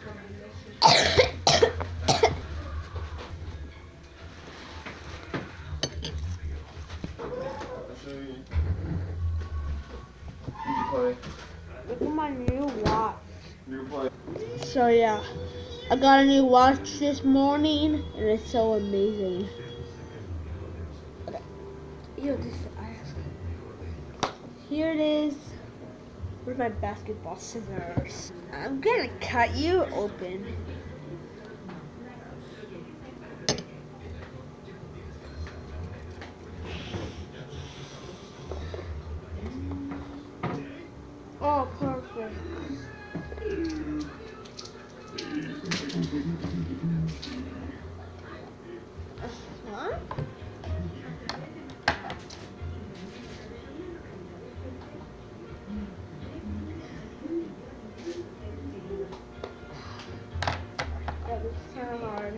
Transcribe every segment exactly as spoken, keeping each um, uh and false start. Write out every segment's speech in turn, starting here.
Look at my new watch. So yeah, I got a new watch this morning, and it's so amazing. Yo, this here it is. Where's my basketball scissors? I'm gonna cut you open. Oh, perfect. Huh? That was kind of hard.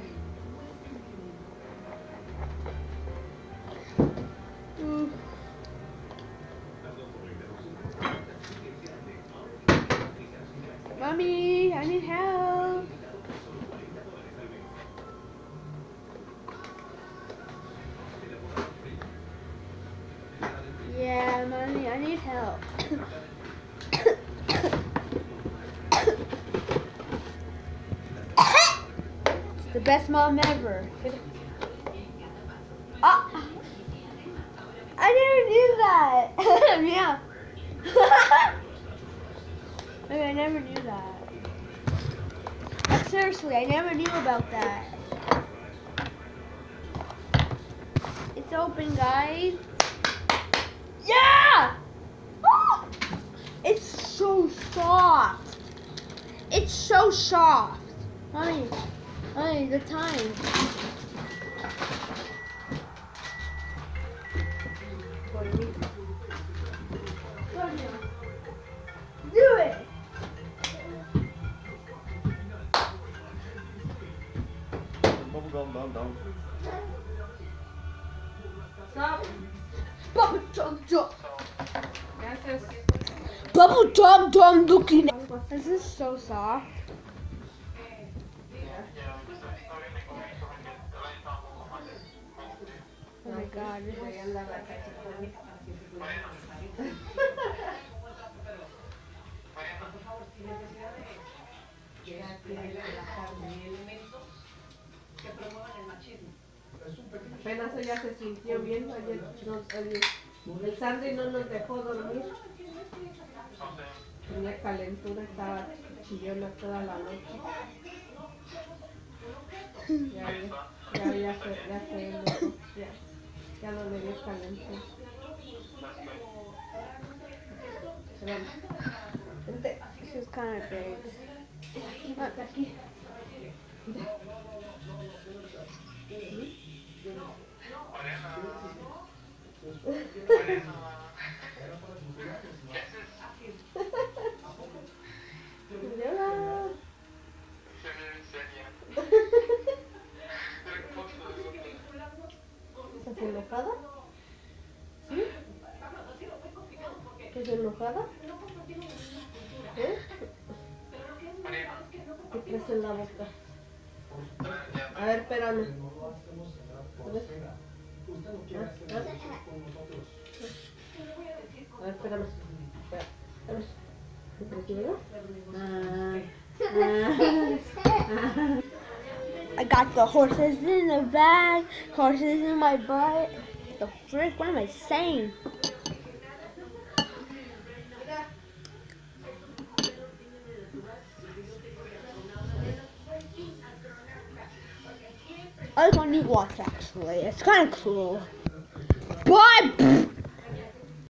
Ooh. Mommy, I need help. Yeah, Mommy, I need help. It's the best mom ever. Oh, I never knew that. Yeah. Maybe I never knew that. Like, seriously, I never knew about that. It's open, guys. Yeah! Oh! It's so soft. It's so soft. Mommy, mommy, the time. Do it. Bubblegum down, down. Stop. Bubble dum dum. Gracias. Bubble dum dum looking. This is so soft. Oh my god. This is... Apenas ella se sintió bien, ayer nos, el, el Sandy no nos dejó dormir. Tenía calentura, estaba chillona toda la noche. Ya, ya, ya, ya se, ya se, ya, ya no le dio calentura. Vente. She's kind of big. Aquí. ¿Estás enojada? ¿Sí? ¿Estás enojada? ¿Eh? ¿Qué traes en la boca? A ver, espérame. A ver. ¿Ah? ¿Ah? A ver, espérame. Espérame. ¿Tranquilo? Ah. Ah. I got the horses in the bag, horses in my butt. The frick? What am I saying? I got a new watch actually. It's kind of cool. Bye!